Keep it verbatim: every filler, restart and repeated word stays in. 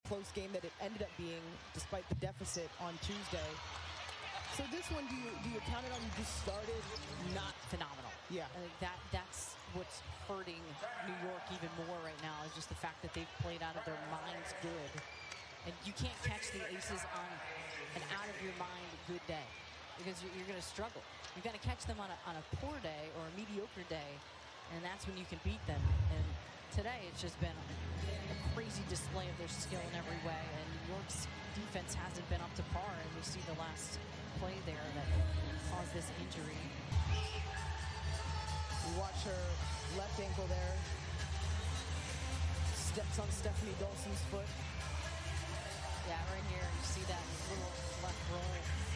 close game that it ended up being, despite the deficit on Tuesday. So this one, do you do you count it on? You just started not phenomenal. Yeah, I think that that's what's hurting New York even more right now, is just the fact that they've played out of their minds good, and you can't catch the Aces on an out of your mind good day, because you're, you're going to struggle. You've got to catch them on a on a poor day or a mediocre day, and that's when you can beat them. And today it's just been a crazy display of their skill in every way, and New York's defense hasn't been up to par, and we see the last play there that caused this injury. You watch her left ankle there. Steps on Stephanie Dolson's foot. Yeah, right here, you see that little left roll.